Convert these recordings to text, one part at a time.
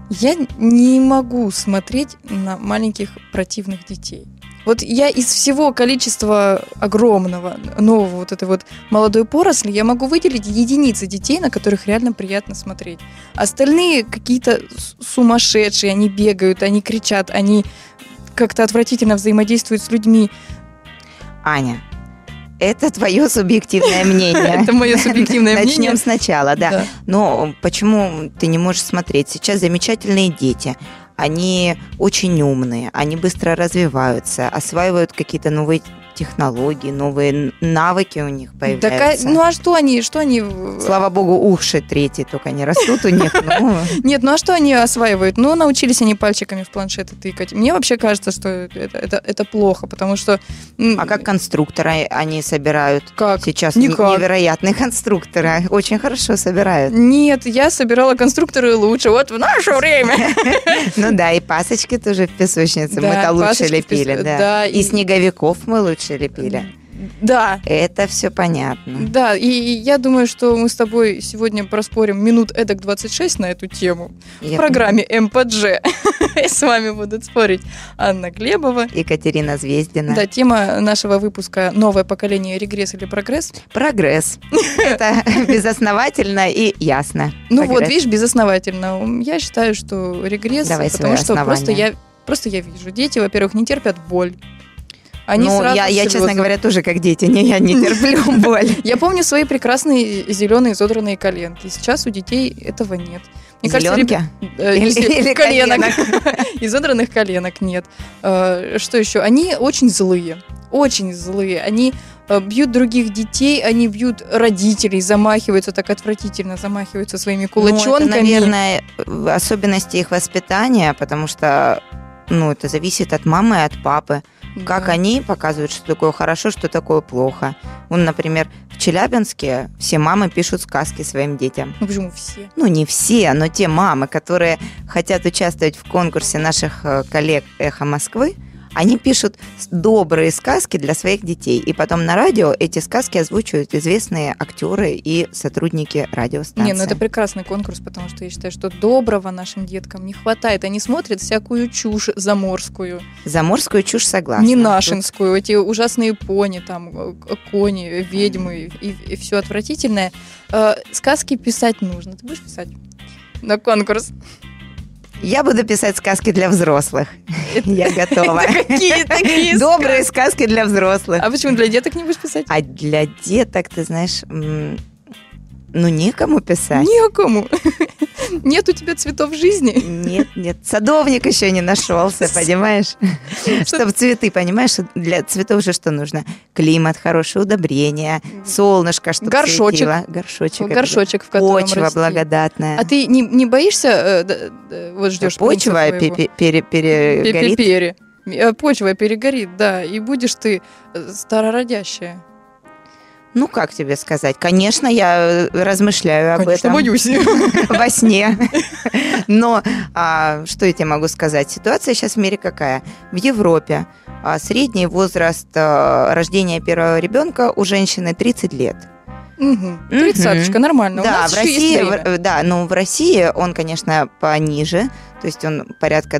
Я не могу смотреть на маленьких противных детей. Вот я из всего количества огромного нового вот этой вот молодой поросли, я могу выделить единицы детей, на которых реально приятно смотреть. Остальные какие-то сумасшедшие, они бегают, они кричат, они как-то отвратительно взаимодействуют с людьми. Аня, это твое субъективное мнение. Это мое субъективное мнение. Начнем сначала, да. Но почему ты не можешь смотреть? Сейчас замечательные дети. Они очень умные, они быстро развиваются, осваивают какие-то новые технологии, новые навыки у них появляются. Ну а что они... Слава богу, уши третьи только не растут у них. Нет, ну а что они осваивают? Ну, научились они пальчиками в планшеты тыкать. Мне вообще кажется, что это плохо, потому что... А как конструкторы они собирают? Как? Сейчас Никак. невероятные конструкторы. Очень хорошо собирают. Нет, я собирала конструкторы лучше. Вот в наше время. Ну да, и пасочки тоже в песочнице мы-то лучше лепили. Да. И снеговиков мы лучше лепили. Да. Это все понятно. Да, и я думаю, что мы с тобой сегодня проспорим минут эдак 26 на эту тему в программе МПДЖ. И с вами будут спорить Анна Глебова, Екатерина Звездина. Да, тема нашего выпуска «Новое поколение. Регресс или прогресс?» Прогресс. Это безосновательно и ясно. Ну вот, видишь, безосновательно. Я считаю, что регресс, потому что просто я вижу. Дети, во-первых, не терпят боль. Я, честно говоря, тоже как дети, я не терплю боль. Я помню свои прекрасные зеленые изодранные коленки. Сейчас у детей этого нет. Зеленки? Или коленок. Изодранных коленок нет. Что еще? Они очень злые. Очень злые. Они бьют других детей, они бьют родителей, замахиваются так отвратительно, замахиваются своими кулачонками. Это, наверное, особенности их воспитания, потому что это зависит от мамы и от папы. Как они показывают, что такое хорошо, что такое плохо. Например, в Челябинске все мамы пишут сказки своим детям. Ну почему все? Не все, но те мамы, которые хотят участвовать в конкурсе наших коллег «Эхо Москвы», они пишут добрые сказки для своих детей. И потом на радио эти сказки озвучивают известные актеры и сотрудники радиостанции. Это прекрасный конкурс, потому что я считаю, что доброго нашим деткам не хватает. Они смотрят всякую чушь заморскую. Заморскую чушь, согласна. Не нашинскую. Эти ужасные пони, там, кони, ведьмы и все отвратительное. Сказки писать нужно. Ты будешь писать на конкурс? Я буду писать сказки для взрослых. Я готова. Какие такие добрые сказки для взрослых. А почему для деток не будешь писать? А для деток, ты знаешь, некому писать. Некому. Нет у тебя цветов жизни? Нет. Садовник еще не нашелся, понимаешь? Чтобы цветы, понимаешь, для цветов же что нужно? Климат хороший, удобрения, солнышко, чтобы светило. Горшочек, в котором почва расти. Благодатная. А ты не боишься, вот ждешь почва перегорит? Почва перегорит, да, и будешь ты старородящая. Как тебе сказать? Конечно, я размышляю об этом. Боюсь. Во сне. Но что я тебе могу сказать? Ситуация сейчас в мире какая? В Европе средний возраст рождения первого ребенка у женщины 30 лет. 30-очка, нормально. Да, в России он, конечно, пониже. То есть он порядка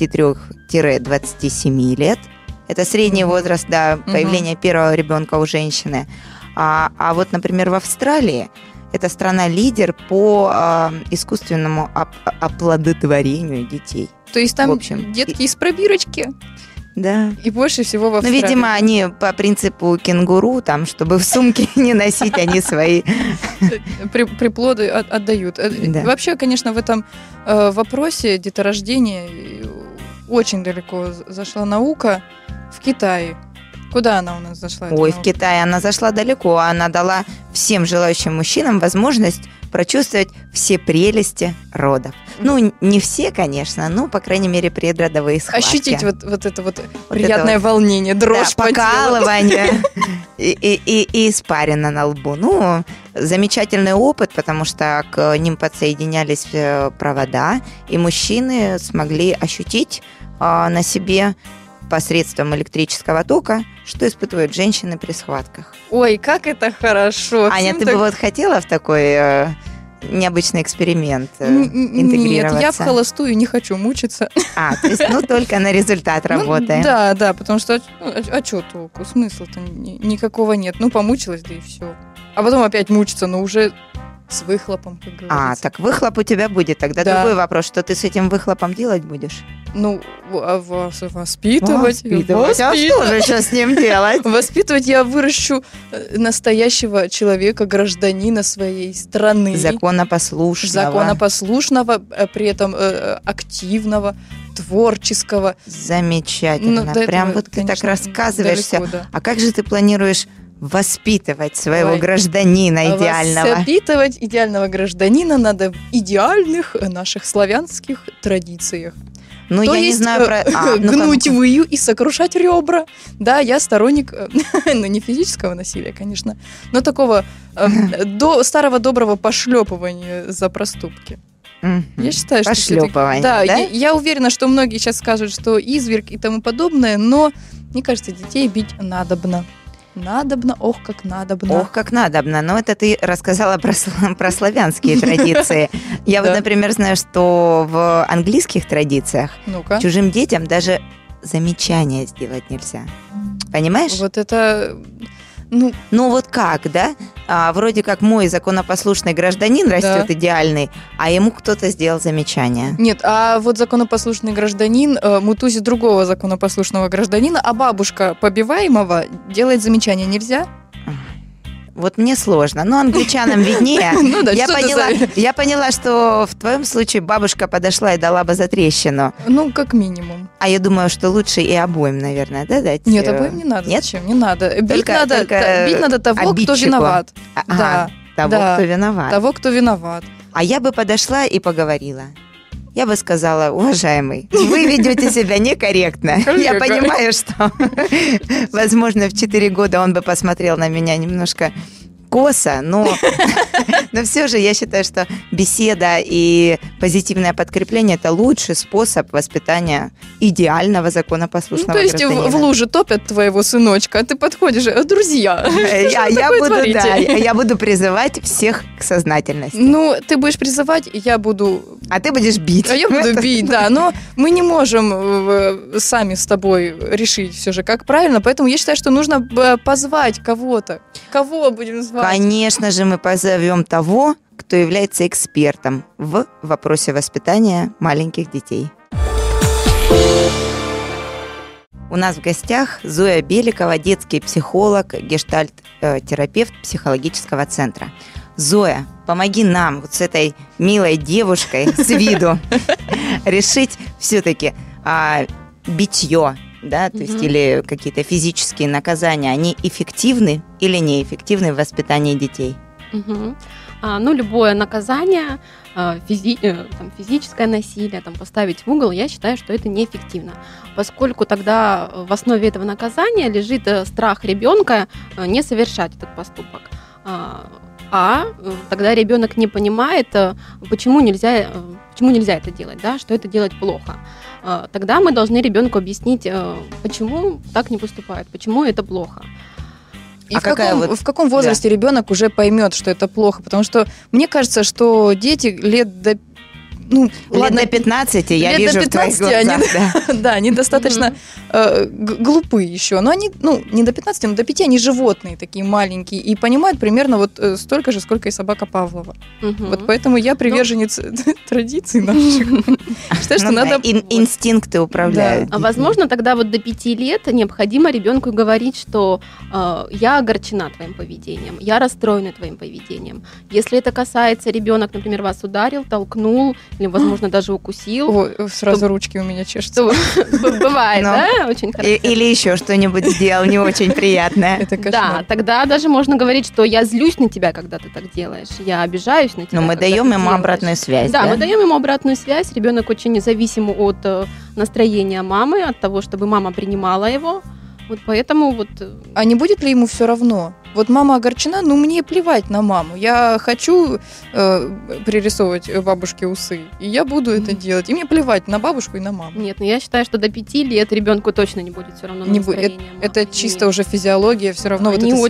23-27 лет. Это средний возраст появления первого ребенка у женщины. А вот, например, в Австралии это страна-лидер по искусственному оплодотворению детей. То есть там детки из пробирочки? Да. И больше всего в Австралии. Видимо, они по принципу кенгуру, чтобы в сумке не носить, они свои приплоды отдают. Да. Вообще, конечно, в этом вопросе деторождения очень далеко зашла наука в Китае. Куда она у нас зашла? В Китае она зашла далеко. Она дала всем желающим мужчинам возможность прочувствовать все прелести родов. Не все, конечно, но, по крайней мере, предродовые схватки. Ощутить вот это приятное волнение, дрожь по покалывание и испарина на лбу. Замечательный опыт, потому что к ним подсоединялись провода, и мужчины смогли ощутить на себе посредством электрического тока, что испытывают женщины при схватках. Ой, как это хорошо! Аня, ты бы хотела в такой необычный эксперимент Нет, интегрироваться? я в холостую не хочу мучиться. То есть, только на результат работаем. Да, потому что, что толку? Смысла-то никакого нет. Помучилась, да и все. А потом опять мучиться, но уже с выхлопом, как говорится. Так выхлоп у тебя будет. Тогда другой вопрос, что ты с этим выхлопом делать будешь? Воспитывать. А что же сейчас с ним делать? Воспитывать я выращу настоящего человека, гражданина своей страны. Законопослушного, при этом активного, творческого. Замечательно. Прям вот ты так рассказываешь все. А как же ты планируешь воспитывать своего гражданина идеального? Воспитывать идеального гражданина надо в идеальных наших славянских традициях. То я есть не знаю про... гнуть выю и сокрушать ребра. Да, я сторонник, не физического насилия, конечно, но такого старого доброго пошлепывания за проступки. Я считаю, что пошлепывание, да? Я уверена, что многие сейчас скажут, что изверг и тому подобное, но мне кажется, детей бить надобно. Надобно, ох, как надобно. Ох, как надобно. Но это ты рассказала про славянские традиции. Я вот, например, знаю, что в английских традициях чужим детям даже замечания сделать нельзя. Понимаешь? Вот это... вот как, да? Вроде как мой законопослушный гражданин растет идеальный, а ему кто-то сделал замечание. Нет, а вот законопослушный гражданин мутузит другого законопослушного гражданина, а бабушка побиваемого делает замечание. Нельзя? Вот мне сложно, но англичанам виднее. Я поняла, что в твоем случае бабушка подошла и дала бы затрещину. Как минимум. А я думаю, что лучше и обоим, наверное, да, дать? Нет, обоим не надо. Нет? Зачем? Не надо. Бить надо того, кто виноват. Кто виноват. Того, кто виноват. А я бы подошла и поговорила. Я бы сказала: уважаемый, вы ведете себя некорректно. Я понимаю, что, возможно, в 4 года он бы посмотрел на меня немножко косо, но все же я считаю, что беседа и позитивное подкрепление – это лучший способ воспитания идеального законопослушного гражданина. То есть в луже топят твоего сыночка, а ты подходишь: друзья, я буду призывать всех к сознательности. Ты будешь призывать, я буду... А ты будешь бить. А я буду бить, да, но мы не можем сами с тобой решить все же, как правильно, поэтому я считаю, что нужно позвать кого-то. Кого будем звать? Конечно же, мы позовем того, кто является экспертом в вопросе воспитания маленьких детей. У нас в гостях Зоя Беликова, детский психолог, гештальт-терапевт психологического центра. Зоя, помоги нам вот с этой милой девушкой с виду решить все-таки битье, да, то есть или какие-то физические наказания, они эффективны или неэффективны в воспитании детей? Любое наказание, физическое насилие, поставить в угол, я считаю, что это неэффективно, поскольку тогда в основе этого наказания лежит страх ребенка не совершать этот поступок. Тогда ребенок не понимает, почему нельзя это делать, да, что это делать плохо. Тогда мы должны ребенку объяснить, почему так не поступают, почему это плохо. И в каком возрасте ребенок уже поймет, что это плохо? Потому что мне кажется, что дети лет до... лет до 15, я вижу в твоих глазах. Они достаточно глупые еще. Но они, не до 15, но до 5 они животные такие маленькие и понимают примерно вот столько же, сколько и собака Павлова. Вот поэтому я приверженец традиций наших. Считаю, что надо... Инстинкты управляют. Возможно, тогда вот до 5 лет необходимо ребенку говорить, что я огорчена твоим поведением, я расстроена твоим поведением. Если это касается ребенок, например, вас ударил, толкнул, или, возможно, даже укусил. Сразу ручки у меня чешутся. Бывает, да? Очень хорошо. Или еще что-нибудь сделал не очень приятное. Да, тогда даже можно говорить, что я злюсь на тебя, когда ты так делаешь, я обижаюсь на тебя. Но мы даем ему обратную связь, да? Да, мы даем ему обратную связь. Ребенок очень независим от настроения мамы, от того, чтобы мама принимала его. Вот поэтому вот... А не будет ли ему все равно? Вот мама огорчена, мне плевать на маму. Я хочу пририсовывать бабушке усы, и я буду это делать. И мне плевать на бабушку и на маму. Нет, я считаю, что до 5 лет ребенку точно не будет все равно на настроение. Это чисто уже физиология, все равно вот эта связь.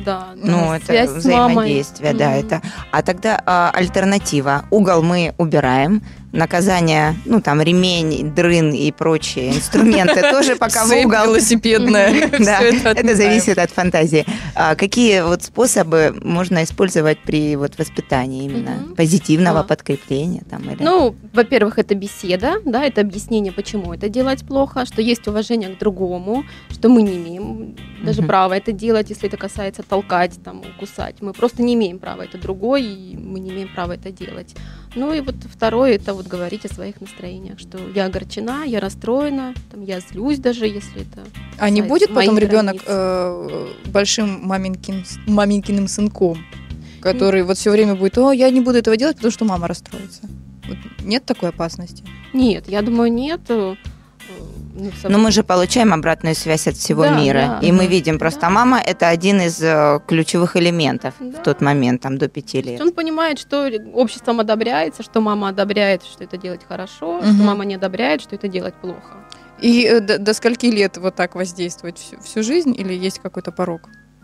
Да, Ну, это связь с взаимодействие, мамой. да, Мгм. это. А тогда альтернатива. Угол мы убираем, наказание, ну, там, ремень, дрын и прочие инструменты тоже пока в Цепь угол. велосипедная. Да, Всё это отметаем. зависит от фантазии. Какие вот способы можно использовать при вот воспитании именно Мгм. позитивного А. подкрепления? Там, или... Ну, во-первых, это беседа, да, это объяснение, почему это делать плохо, что есть уважение к другому, что мы не имеем даже Мгм. права это делать, если это касается толкать, там, кусать. Мы просто не имеем права, это другой, и мы не имеем права это делать. Ну и вот второе, это вот говорить о своих настроениях, что я огорчена, я расстроена, там, я злюсь даже, если это А не касается будет потом моих ребенок границ. большим маменькиным сынком, который вот все время будет: о, я не буду этого делать, потому что мама расстроится. Вот нет такой опасности? Нет, я думаю, нет. Но мы же получаем обратную связь от всего Да, мира. да. И мы Мгм. видим, просто Да. мама – это один из ключевых элементов Да. в тот момент, там, до 5 лет. Он понимает, что обществом одобряется, что мама одобряет, что это делать хорошо, что Мгм. мама не одобряет, что это делать плохо. И до скольки лет вот так воздействовать? Всю жизнь или есть какой-то порог?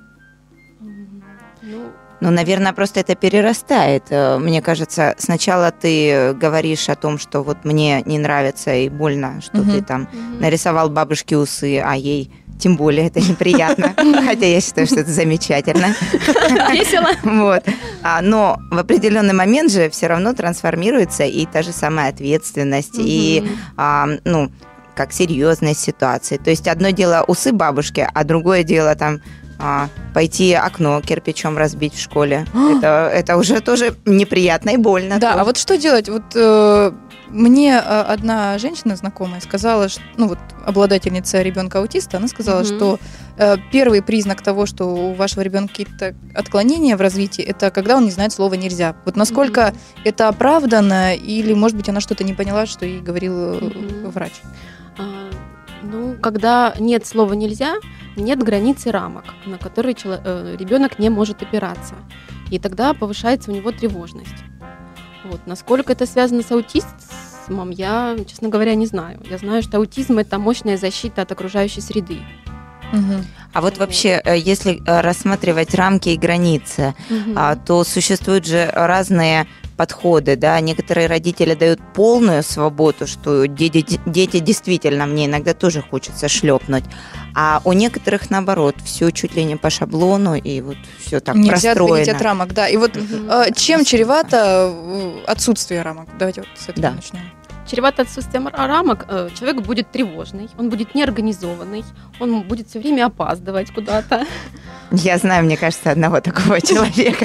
Ну, Ну, наверное, просто это перерастает. Мне кажется, сначала ты говоришь о том, что вот мне не нравится и больно, что Мгм. ты там нарисовал бабушке усы, а ей тем более это неприятно. Хотя я считаю, что это замечательно. Весело. Вот. Но в определенный момент же все равно трансформируется и та же самая ответственность, и, ну, как серьезность ситуации. То есть одно дело усы бабушки, а другое дело там пойти окно кирпичом разбить в школе. Это уже тоже неприятно и больно. Да, тоже. а вот что делать? Вот мне одна женщина знакомая сказала, что, ну вот обладательница ребенка-аутиста, она сказала, Мгм. что первый признак того, что у вашего ребенка какие-то отклонения в развитии, это когда он не знает слова «нельзя». Вот насколько это оправдано, или, может быть, она что-то не поняла, что ей говорил Мгм. врач? Ну, когда нет слова «нельзя», нет границы рамок, на которые ребенок не может опираться. И тогда повышается у него тревожность. Вот. Насколько это связано с аутизмом, я, честно говоря, не знаю. Я знаю, что аутизм – это мощная защита от окружающей среды. Мгм. А вот вообще, если рассматривать рамки и границы, то существуют же разные подходы, да, некоторые родители дают полную свободу, что дети действительно, мне иногда тоже хочется шлепнуть, а у некоторых наоборот, все чуть ли не по шаблону, и вот все так Нельзя простроено. отходить от рамок, да. И вот чем чревато отсутствие рамок? Давайте вот с этого Да. начнем. Чревато отсутствием рамок, человек будет тревожный, он будет неорганизованный, он будет все время опаздывать куда-то. Я знаю, мне кажется, одного такого человека.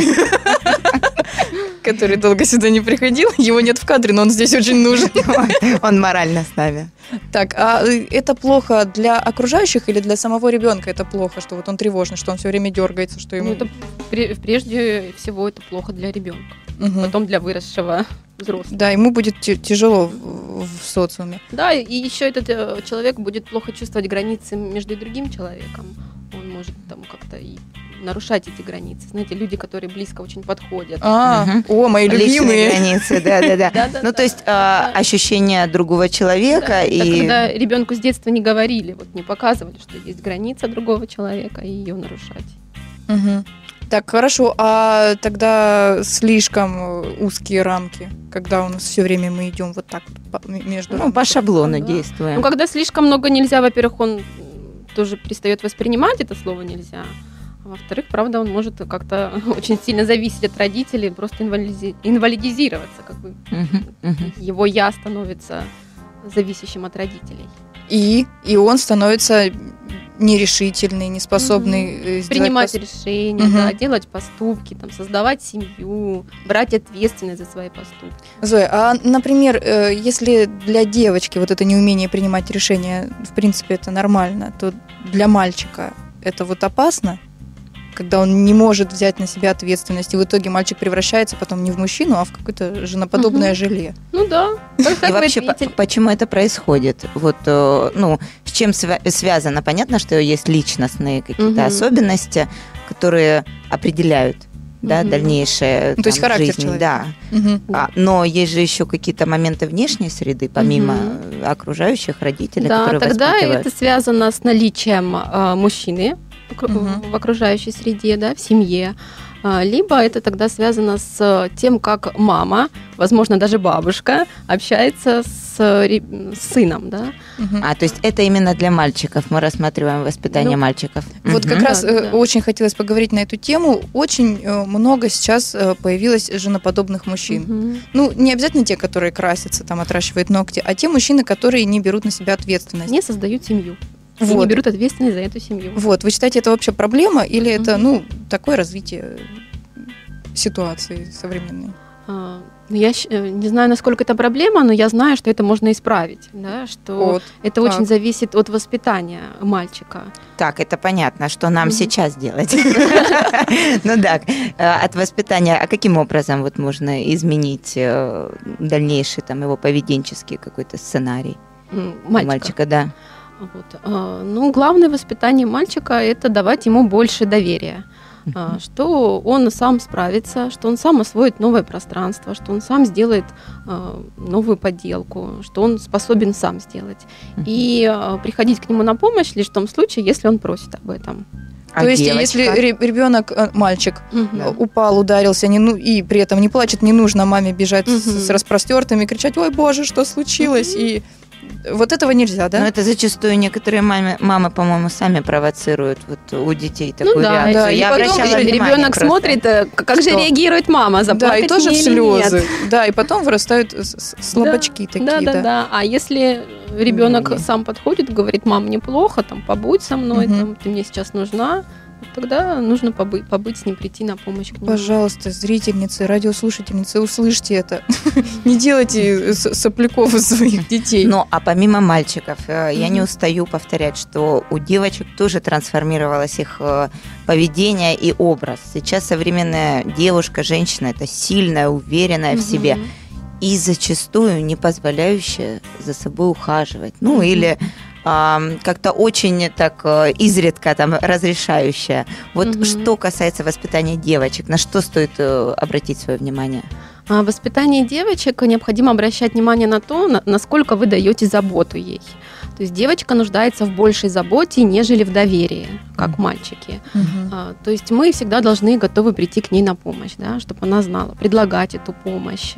Который долго сюда не приходил, его нет в кадре, но он здесь очень нужен. Он морально с нами. Так, а это плохо для окружающих или для самого ребенка это плохо, что вот он тревожный, что он все время дергается, что ему... Ну, это прежде всего это плохо для ребенка, Мгм. потом для выросшего взрослого. Да, ему будет тяжело в социуме. Да, и еще этот человек будет плохо чувствовать границы между другим человеком. Он может там как-то и нарушать эти границы. Знаете, люди, которые близко очень подходят. Мгм. О, мои Личные любимые. границы, да-да-да. Да-да-да. Ну, то есть Это- ощущение другого человека Да, это и... когда ребенку с детства не говорили, вот не показывали, что есть граница другого человека, и ее нарушать. Мгм. Так, хорошо, а тогда слишком узкие рамки, когда у нас все время мы идем вот так вот между Ну, рамками? по шаблону Да. действуем. Ну, когда слишком много нельзя, во-первых, он тоже перестает воспринимать это слово нельзя. А во-вторых, правда, он может как-то очень сильно зависеть от родителей, просто инвалидизироваться, как бы Мгм, мгм. его я становится зависящим от родителей. И он становится нерешительный, неспособный сделать Принимать решения, Мгм. да, делать поступки, там, создавать семью, брать ответственность за свои поступки. Зоя, а, например, если для девочки вот это неумение принимать решения, в принципе, это нормально, то для мальчика это вот опасно, когда он не может взять на себя ответственность, и в итоге мальчик превращается потом не в мужчину, а в какое-то женоподобное Мгм. желе. Ну да, как И вы вообще, ответили. почему это происходит? Вот, ну, с чем связано? Понятно, что есть личностные какие-то Мгм. особенности, которые определяют, да, Мгм. дальнейшее Ну, то есть там, характер жизнь. человека. Да. Мгм. Но есть же еще какие-то моменты внешней среды, помимо окружающих родителей, Да, которые тогда воспитывают. это связано с наличием мужчины, в окружающей среде, да, в семье, либо это тогда связано с тем, как мама, возможно, даже бабушка общается с сыном, да. То есть это именно для мальчиков, мы рассматриваем воспитание мальчиков. Вот как раз очень хотелось поговорить на эту тему. Очень много сейчас появилось женоподобных мужчин. Ну, не обязательно те, которые красятся, там, отращивают ногти, а те мужчины, которые не берут на себя ответственность. Не создают семью. И не берут ответственность за эту семью. Вот, вы считаете, это вообще проблема или это, такое развитие ситуации современной? Я не знаю, насколько это проблема, но я знаю, что это можно исправить, да, что это очень зависит от воспитания мальчика. Так, это понятно, что нам сейчас делать. Ну да, от воспитания. А каким образом вот можно изменить дальнейший там его поведенческий какой-то сценарий мальчика, да? Ну, главное воспитание мальчика – это давать ему больше доверия. Что он сам справится, что он сам освоит новое пространство, что он сам сделает новую поделку, что он способен сам сделать. И приходить к нему на помощь лишь в том случае, если он просит об этом. То есть, если ребенок, мальчик, упал, ударился, и при этом не плачет, не нужно маме бежать с распростертыми, кричать: «Ой, Боже, что случилось?» И вот этого нельзя, да? Но это зачастую некоторые мамы, по-моему, сами провоцируют вот у детей такую реакцию. Да, я обращала внимание, ребенок смотрит, как же реагирует мама, заплакать и тоже в слезы. Да, и потом вырастают слабачки такие. Да. А если ребенок сам подходит, говорит: «Мам, мне плохо, там, побудь со мной, там, ты мне сейчас нужна», тогда нужно побыть с ним, прийти на помощь к нему. Пожалуйста, зрительницы, радиослушательницы, услышьте это. Не делайте сопляков из своих детей. Ну, а помимо мальчиков, я не устаю повторять, что у девочек тоже трансформировалось их поведение и образ. Сейчас современная девушка, женщина – это сильная, уверенная в себе и зачастую не позволяющая за собой ухаживать. Ну, или как-то очень так изредка там разрешающая. Вот что касается воспитания девочек, на что стоит обратить свое внимание? В воспитании девочек необходимо обращать внимание на то, насколько вы даете заботу ей. То есть девочка нуждается в большей заботе, нежели в доверии, как мальчики. То есть мы всегда должны готовы прийти к ней на помощь, да, чтобы она знала, предлагать эту помощь.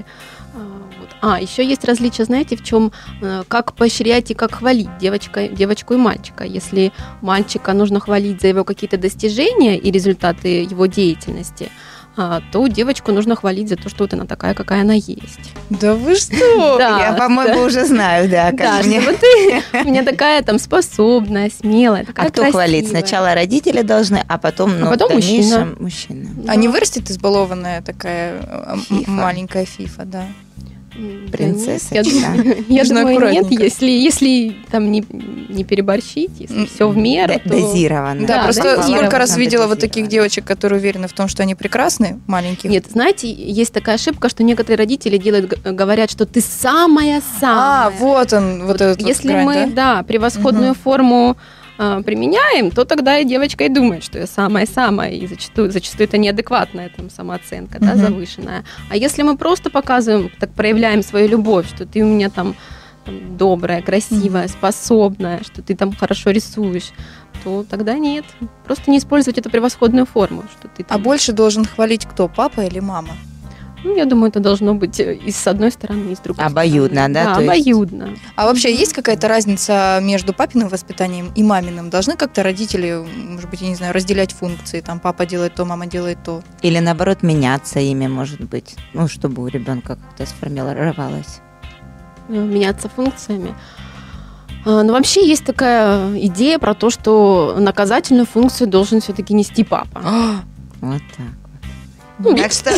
Еще есть различия, знаете, в чем, как поощрять и как хвалить девочку и мальчика. Если мальчика нужно хвалить за его какие-то достижения и результаты его деятельности, то девочку нужно хвалить за то, что вот она такая, какая она есть. Да вы что? Я, по-моему, уже знаю, да. Вот ты у меня такая там способная, смелая, такая красивая. А кто хвалит? Сначала родители должны, а потом мужчина. А не вырастет избалованная такая маленькая фифа, да? Принцесса. Я думаю, нет, если там не переборщить, если все в меру, то... Дозировано. Да, просто сколько раз видела вот таких девочек, которые уверены в том, что они прекрасны, маленьких. Нет, знаете, есть такая ошибка, что некоторые родители говорят, что ты самая-самая. Вот он, вот этот вот если мы, превосходную форму применяем, то тогда и девочка и думает, что я самая-самая, и зачастую это неадекватная там самооценка, да, завышенная. А если мы просто показываем, так проявляем свою любовь, что ты у меня там добрая, красивая, способная, что ты там хорошо рисуешь, то тогда нет. Просто не использовать эту превосходную форму. Что ты там... А больше должен хвалить кто, папа или мама? Я думаю, это должно быть и с одной стороны, и с другой обоюдно, стороны. Да, обоюдно. А вообще есть какая-то разница между папиным воспитанием и маминым? Должны как-то родители, может быть, я не знаю, разделять функции? Там папа делает то, мама делает то. Или наоборот, меняться ими, может быть, чтобы у ребенка как-то сформировалось. Меняться функциями. Но вообще есть такая идея про то, что наказательную функцию должен все-таки нести папа. Вот так. Так что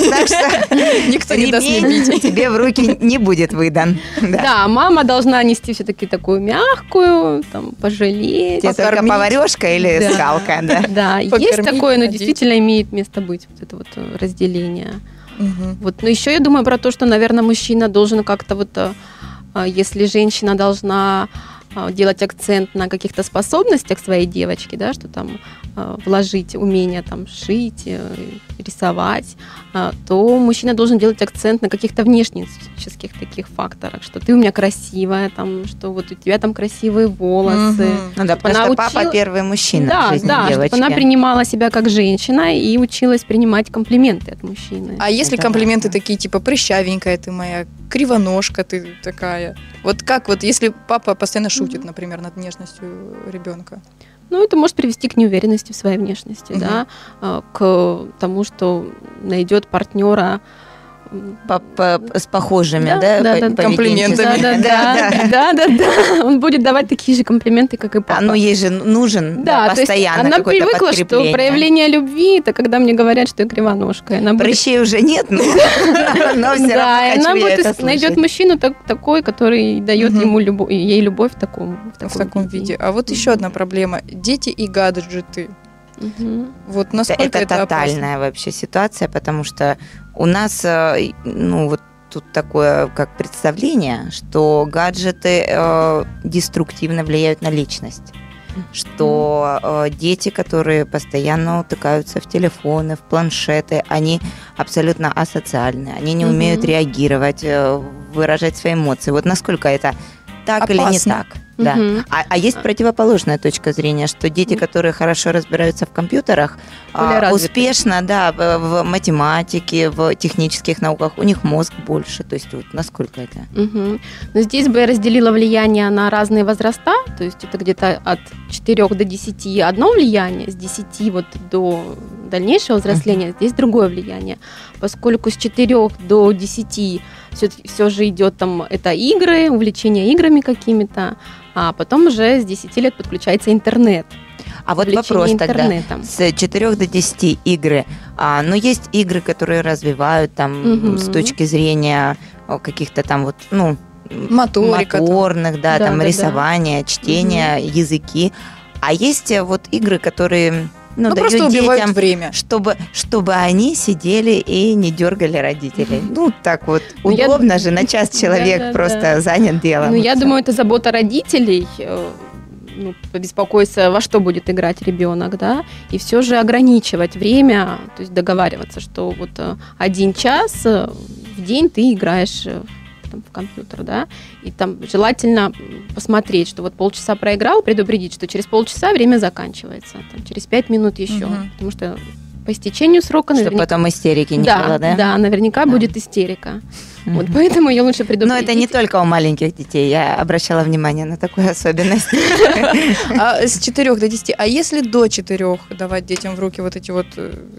никто не даст мне бить. Тебе в руки не будет выдан. Да, мама должна нести все-таки такую мягкую, там, пожалеть. Тебе только поварешка или скалка, да? Да, есть такое, но действительно имеет место быть, вот это вот разделение. Вот, но еще я думаю про то, что, наверное, мужчина должен как-то вот, если женщина должна делать акцент на каких-то способностях своей девочки, да, что там вложить умение там шить, рисовать, то мужчина должен делать акцент на каких-то внешнических таких факторах, что ты у меня красивая, там, что вот у тебя там красивые волосы. Ну да, потому что папа первый мужчина в жизни девочки. Чтобы она принимала себя как женщина и училась принимать комплименты от мужчины. А если комплименты такие, типа, прыщавенькая ты моя, кривоножка ты такая? Вот как вот, если папа постоянно шутит, например, над внешностью ребенка? Ну, это может привести к неуверенности в своей внешности, да, к тому, что найдет партнера с похожими, комплиментами. Да. Он будет давать такие же комплименты, как и папа. Ну, ей же нужен постоянно она какое-то привыкла, подкрепление. что проявление любви – это когда мне говорят, что я кривоножка. Прыщей уже нет, но все равно хочу я это слышать. Найдет мужчину такой, который дает ей любовь в таком виде. А вот еще одна проблема – дети и гаджеты. Вот насколько это тотальная вообще ситуация, потому что у нас, вот тут такое как представление, что гаджеты деструктивно влияют на личность, что дети, которые постоянно утыкаются в телефоны, в планшеты, они абсолютно асоциальны, они не умеют реагировать, выражать свои эмоции. Вот насколько это так опасно. Или не так? Да. А есть противоположная точка зрения, что дети, которые хорошо разбираются в компьютерах, успешно, в математике, в технических науках, у них мозг больше. То есть вот насколько это? Но здесь бы я разделила влияние на разные возраста, то есть это где-то от 4 до 10 одно влияние, с 10 вот до дальнейшего взросления здесь другое влияние, поскольку с 4 до 10 все же идет там это игры, увлечение играми какими-то, а потом уже с 10 лет подключается интернет. А вот вопрос тогда, с 4 до 10 игры, но есть игры, которые развивают там с точки зрения каких-то там вот, моторных, рисования, чтения, языки, а есть вот игры, которые... просто убивают время. Чтобы они сидели и не дергали родителей. Так вот, удобно же, на час человек просто занят делом. Я думаю, это забота родителей, побеспокоиться, во что будет играть ребенок, да, и все же ограничивать время, то есть договариваться, что вот 1 час в день ты играешь в компьютер, да, и там желательно посмотреть, что вот полчаса проиграл, предупредить, что через полчаса время заканчивается, там, через 5 минут еще, потому что по истечению срока чтобы потом истерики не было, да? Да, наверняка будет истерика. Вот поэтому ее лучше предупредить. Но это не только у маленьких детей, я обращала внимание на такую особенность. С 4 до 10, а если до 4 давать детям в руки вот эти вот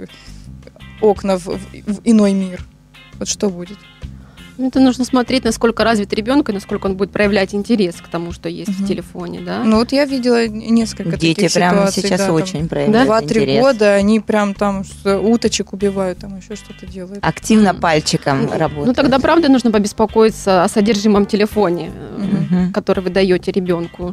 окна в иной мир, вот что будет? Это нужно смотреть, насколько развит ребенок и насколько он будет проявлять интерес к тому, что есть в телефоне, да? Вот я видела несколько дети таких ситуаций. Дети прямо сейчас очень проявляют интерес. 2-3 года они прям там уточек убивают, там еще что-то делают. Активно пальчиком работают. Тогда, правда, нужно побеспокоиться о содержимом телефоне, который вы даете ребенку.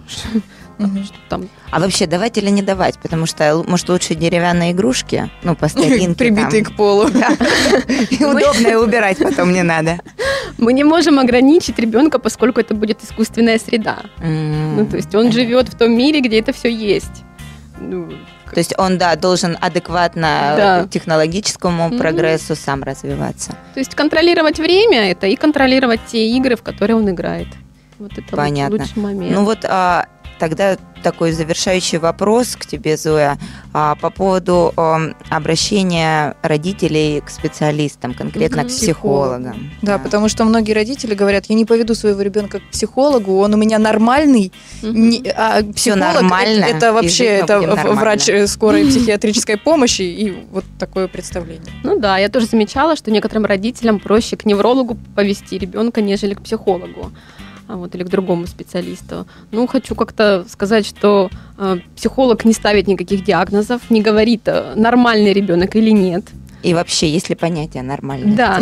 А вообще давать или не давать? Потому что, может, лучше деревянные игрушки, по старинке. Прибитые к полу. И удобно, и убирать потом не надо. Мы не можем ограничить ребенка, поскольку это будет искусственная среда. То есть он живет в том мире, где это все есть. То есть он, должен адекватно технологическому прогрессу сам развиваться. То есть контролировать время это и контролировать те игры, в которые он играет. Вот это понятно. Лучший момент. Тогда такой завершающий вопрос к тебе, Зоя, по поводу обращения родителей к специалистам, конкретно к психологам. Да, потому что многие родители говорят, я не поведу своего ребенка к психологу, он у меня нормальный, а психолог это вообще врач скорой психиатрической помощи, и вот такое представление. Я тоже замечала, что некоторым родителям проще к неврологу повести ребенка, нежели к психологу. Или к другому специалисту. Хочу как-то сказать, что психолог не ставит никаких диагнозов, не говорит, нормальный ребенок или нет. И вообще, есть ли понятие нормальное? Да.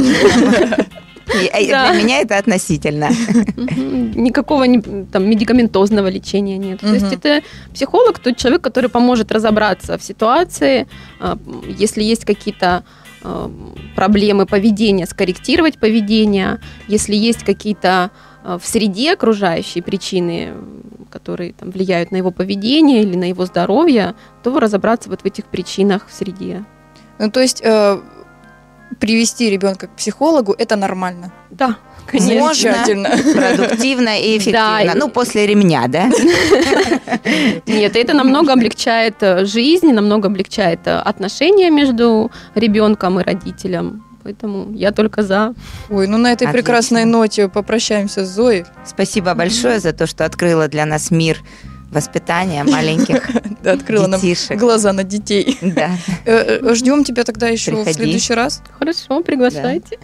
Для меня это относительно. Никакого медикаментозного лечения нет. То есть это психолог, тот человек, который поможет разобраться в ситуации, если есть какие-то проблемы поведения, скорректировать поведение, если есть какие-то в среде окружающей причины, которые там влияют на его поведение или на его здоровье, то разобраться вот в этих причинах в среде. Ну, то есть привести ребенка к психологу – это нормально. Да, конечно. Замечательно. Продуктивно и эффективно. Да. Ну, после ремня, да? Нет, это намного облегчает жизнь, намного облегчает отношения между ребенком и родителем. Поэтому я только за. Ой, ну на этой Отлично. прекрасной ноте попрощаемся с Зоей. Спасибо большое за то, что открыла для нас мир воспитания маленьких Открыла нам детишек. глаза на детей. Да. Ждем тебя тогда еще в Приходи. следующий раз. Хорошо, приглашайте.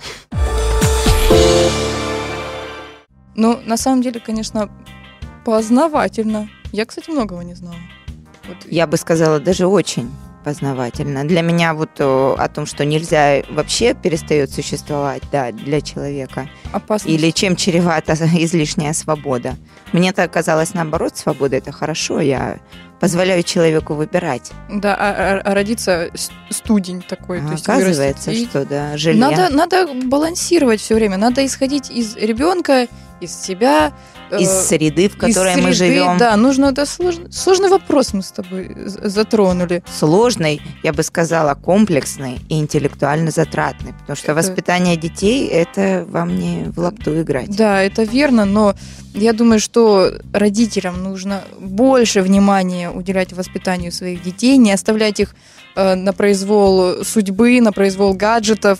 Ну, на самом деле, конечно, познавательно. Я, кстати, многого не знала. Вот. Я бы сказала, даже очень познавательно. Для меня вот о том, что нельзя вообще перестает существовать, да, для человека. Опасно. Или чем чревата излишняя свобода. Мне-то казалось, наоборот, свобода – это хорошо. Я позволяю человеку выбирать. Да, а родиться студень такой. то есть Оказывается, вырастет. И что да, желе. надо балансировать все время. Надо исходить из ребенка, из себя. Из среды, в которой из мы среды, живем. Да, это сложный вопрос мы с тобой затронули. Сложный, я бы сказала, комплексный и интеллектуально затратный. Потому что воспитание детей – это вам не в лапту играть. Да, это верно, но я думаю, что родителям нужно больше внимания уделять воспитанию своих детей, не оставлять их на произвол судьбы, на произвол гаджетов.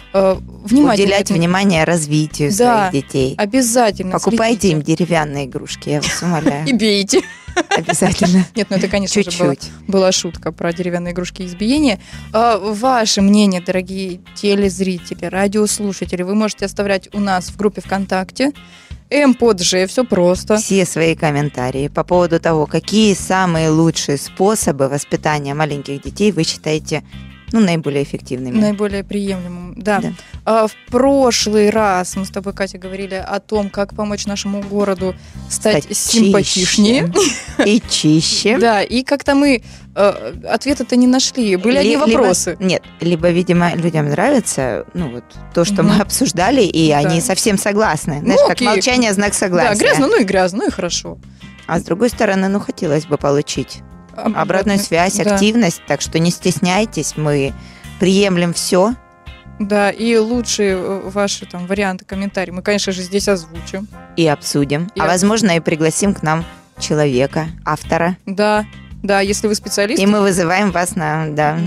Уделять внимание развитию своих детей. Обязательно. Покупайте им деревянные игрушки, я вас умоляю. И бейте. Обязательно. Нет, это, конечно же, была шутка про деревянные игрушки и избиение. Ваше мнение, дорогие телезрители, радиослушатели, вы можете оставлять у нас в группе ВКонтакте. МПОДЖ, все просто. Все свои комментарии по поводу того, какие самые лучшие способы воспитания маленьких детей вы считаете наиболее эффективными. Наиболее приемлемым, да. В прошлый раз мы с тобой, Катя, говорили о том, как помочь нашему городу стать симпатичнее. И чище. Да, и как-то мы ответа-то не нашли. Были одни вопросы. Либо, видимо, людям нравится то, что мы обсуждали, и они совсем согласны. Знаешь, как молчание – знак согласия. Да, грязно, и грязно, и хорошо. А с другой стороны, хотелось бы получить обратную связь, активность, так что не стесняйтесь, мы приемлем все. Да, и лучшие ваши варианты, комментарии мы, конечно же, здесь озвучим. И обсудим. Возможно, и пригласим к нам человека, автора. Да, если вы специалист. И мы вызываем вас на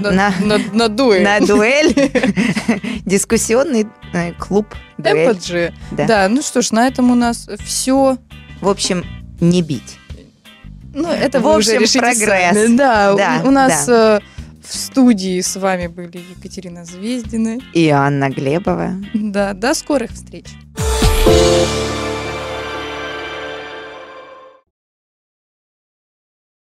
дуэль. На дуэль. Дискуссионный клуб. МПОДЖ. Да, что ж, на этом у нас все. В общем, не бить. Это в общем, прогресс. Да, у нас в студии с вами были Екатерина Звездина и Анна Глебова. Да, до скорых встреч.